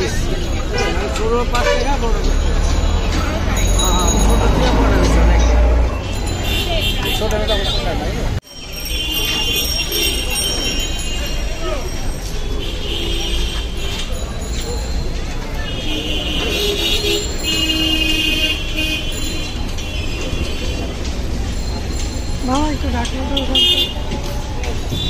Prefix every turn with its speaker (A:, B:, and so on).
A: piece ছোট 5 টাকা বড় ছোট দিয়ে বড় হয়েছে অনেক ছোট মেটা কোথায় নাই
B: মামা একটু ডাকলে তো